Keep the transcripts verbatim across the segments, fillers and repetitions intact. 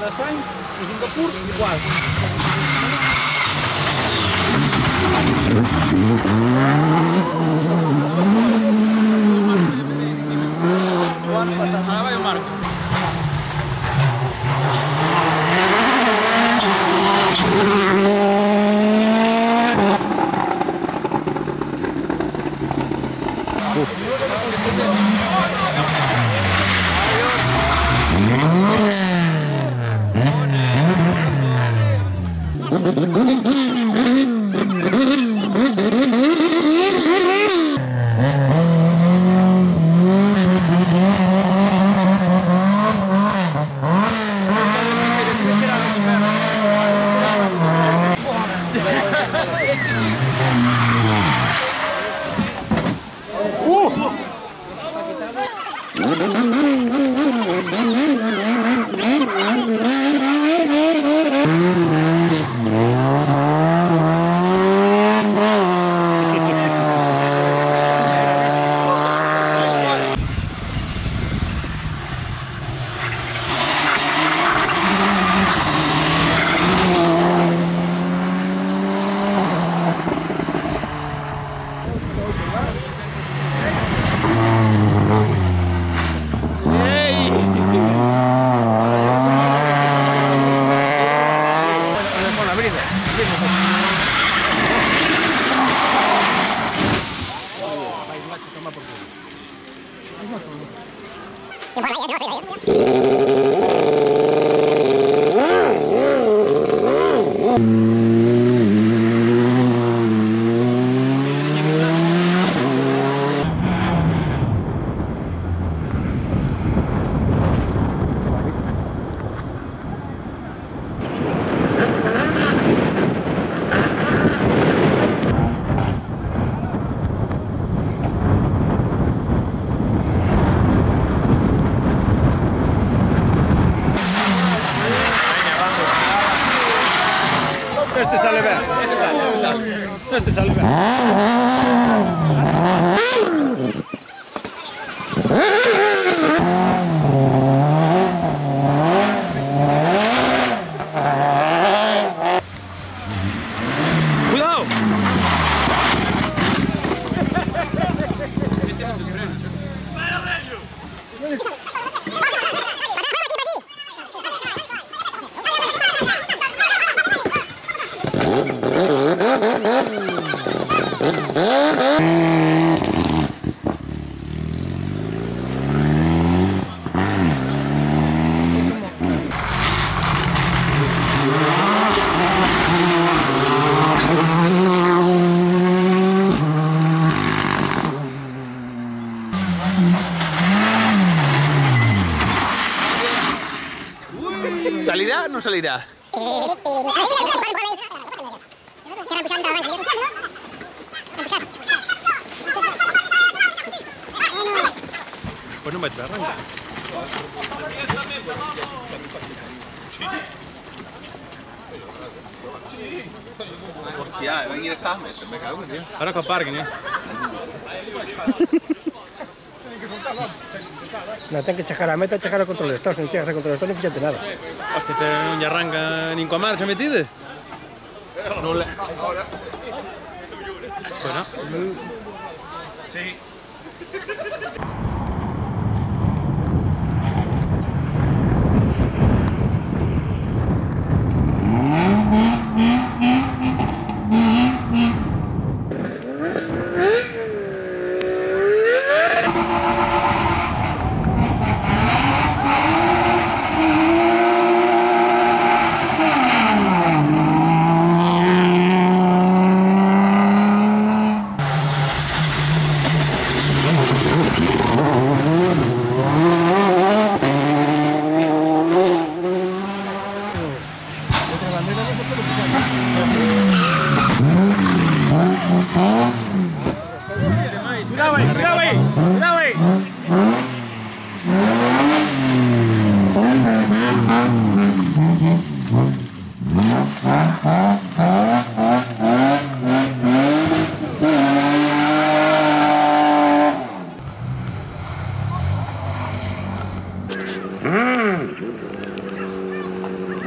Y Singapur igual. Ahora va un marco. Este sale bien, este sale, este sale, este sale bien. ¡Cuidado! ¿Salirá o no salirá? Pues no me echa, arranca. Hostia, venir esta me cago en Dios. Ahora con parking, eh. No, ten que chejar a meta, chejar o control de estado. Se non chegas a control de estado, non fixate nada. Hostia, te non lle arranca nin coa marcha metide. No le... Ahora. Bueno. Sí. Oh,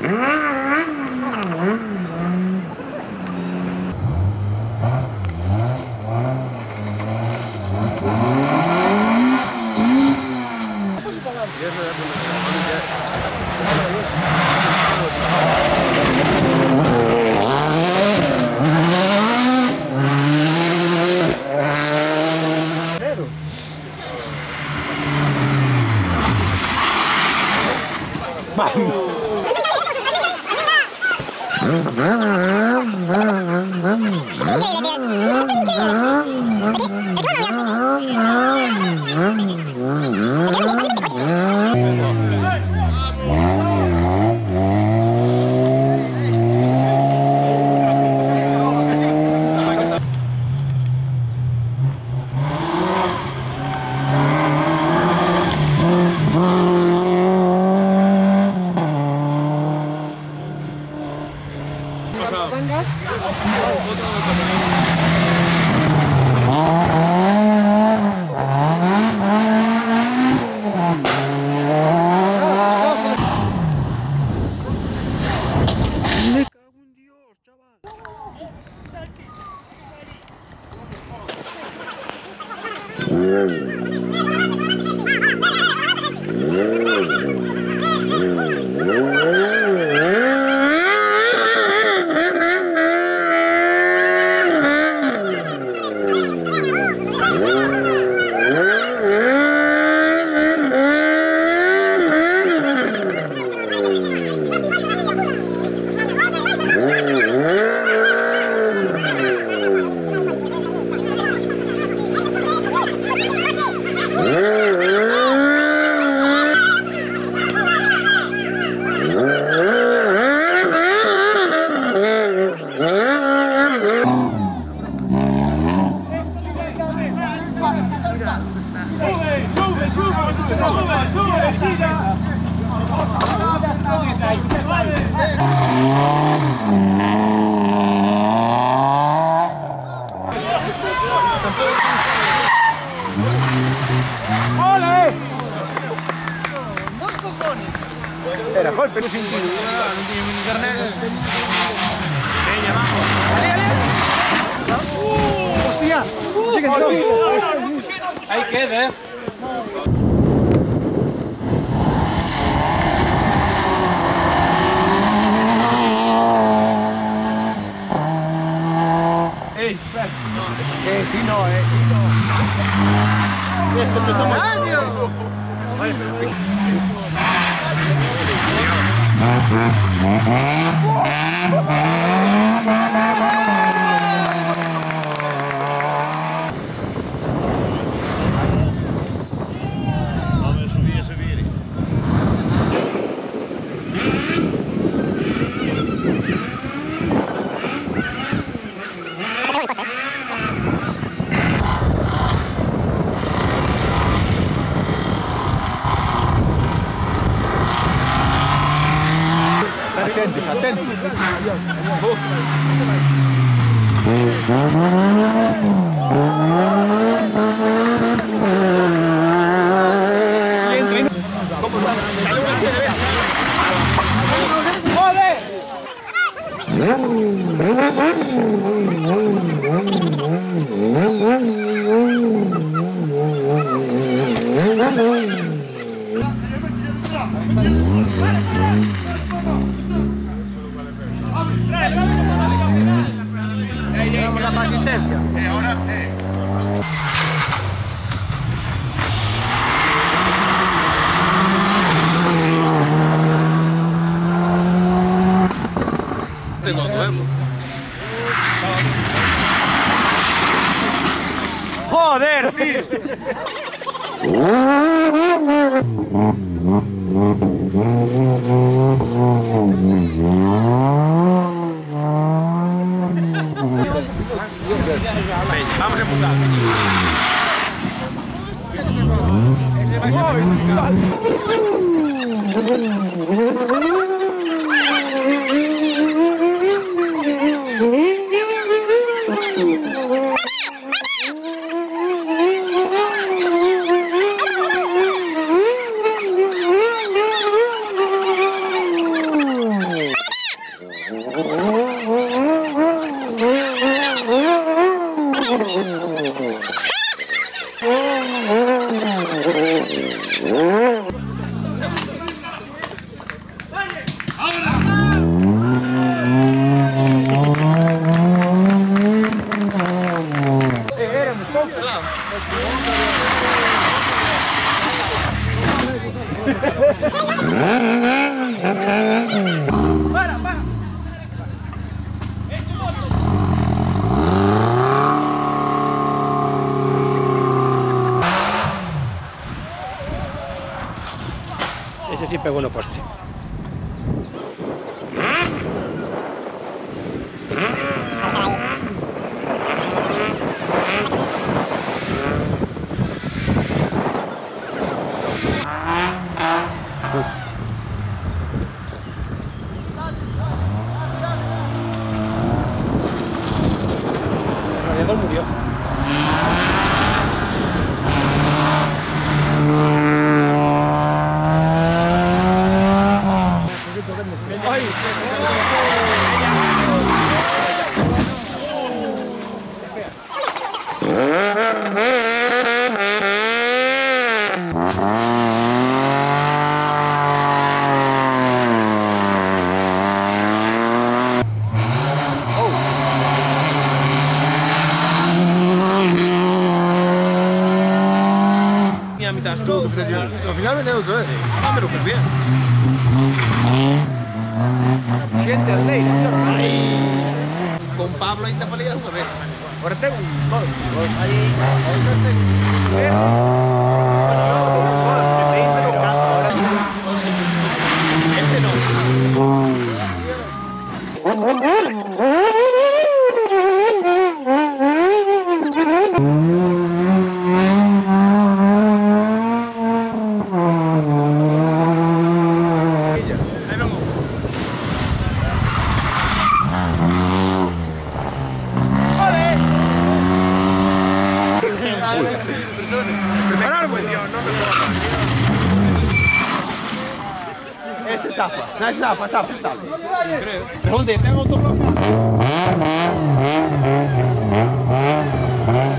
Era golpe, no sin tiro. ¡Hostia! ¡Sigue todo! Ahí queda, eh. ¡Ey! Eh, sí, no, eh. Esto empezamos. ¡Adiós! Vamos a subir a subir. Atentos, atentos. Si entra. ¿Cómo está? Sale una C D. ¡Joder! Vamos la asistencia. Eh, ahora, eh. Tengo nuevo. ¡Joder, tío! Vamos a empezar. pegó no poste. El radiador murió. A mitad tú, al final me tengo otra vez. Ah, pero pues bien. Siente al ley, con Pablo ahí te peleas una vez. Ahora tengo un gol. Ahí. Este no. Preparar, pues, Dios, no me puedo. Ese zafa, no es zafa, zafa, zafa. Creo. Pero ¿dónde? Tengo otro bloque.